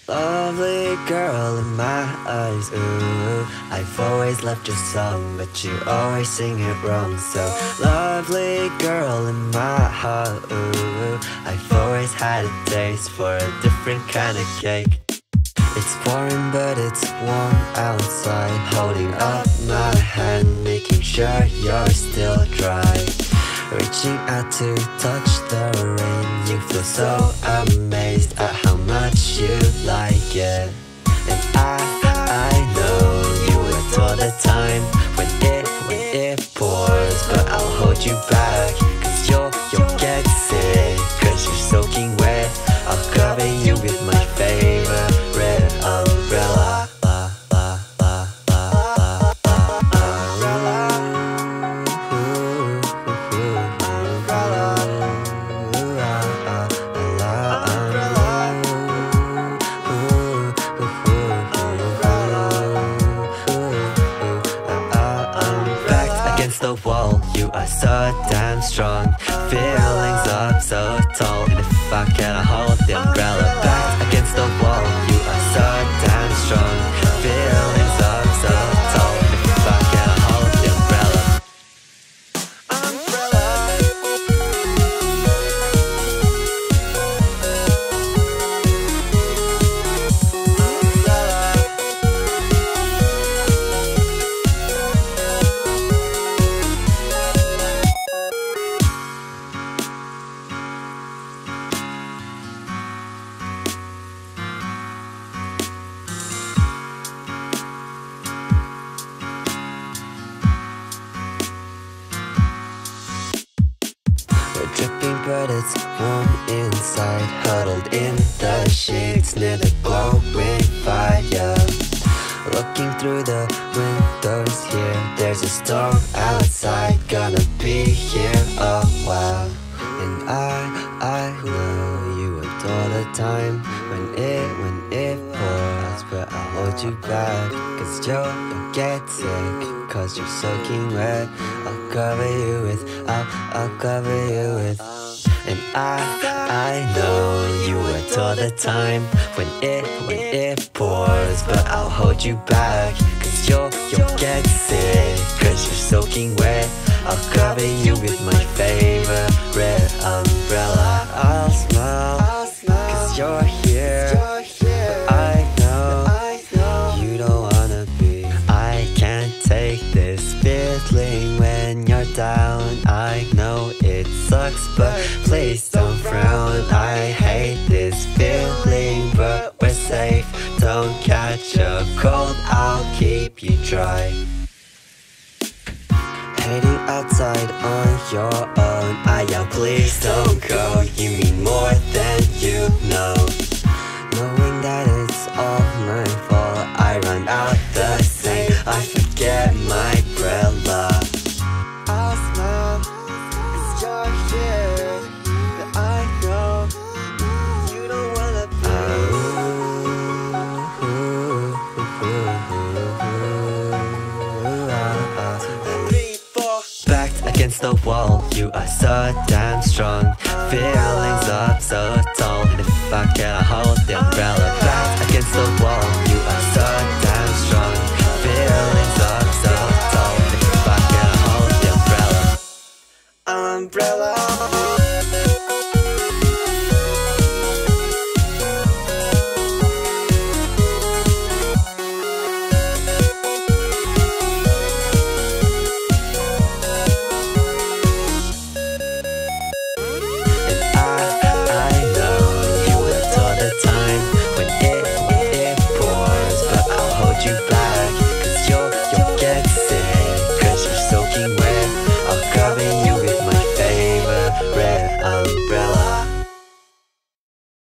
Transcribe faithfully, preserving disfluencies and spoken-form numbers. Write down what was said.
Lovely girl in my eyes, ooh, I've always loved your song, but you always sing it wrong. So lovely girl in my heart, ooh, I've always had a taste for a different kind of cake. It's pouring but it's warm outside, holding up my hand, making sure you're still dry. Reaching out to touch the rain, you feel so amazed at how much you like it. And I, I know you adore the time when it, when it pours, but I'll hold you back, cause you'll, you'll get sick, cause you're soaking wet. I'll cover you with my favorite red umbrella. The wall, you are so damn strong, feelings up so tall, and if I can't hold the umbrella, back against the wall, you are so damn strong, feelings up so tall, and if I can't hold the umbrella. Umbrella. Dripping but it's warm inside, huddled in the sheets near the glowing fire. Looking through the windows here, there's a storm outside, gonna be here a while. And I, I know you adore the time when it, when it pours, but I'll hold you back, cause you'll, you'll get sick, cause you're soaking wet. I'll cover you with, I'll, I'll cover you with. And I, I know you adore the time when it, when it pours, but I'll hold you back, cause you'll, you'll get sick, cause you're soaking wet. I'll cover you with my favorite red umbrella. I'll smile, cause you're here, but I know you don't wanna be. I can't take this feeling when you're down. I know it sucks, but please don't frown. I hate this feeling, but we're safe. Don't catch a cold, I'll keep you dry. Hating outside on your own, I yell please don't go. You mean more than you know. Knowing that it's all my fault, I run out the same, I forget my umbrella. I'll smile, cause you're here, but I know you don't wanna be. Three, four. Backed against the wall, you are so damn strong, feelings up so tall, and if I can't hold the umbrella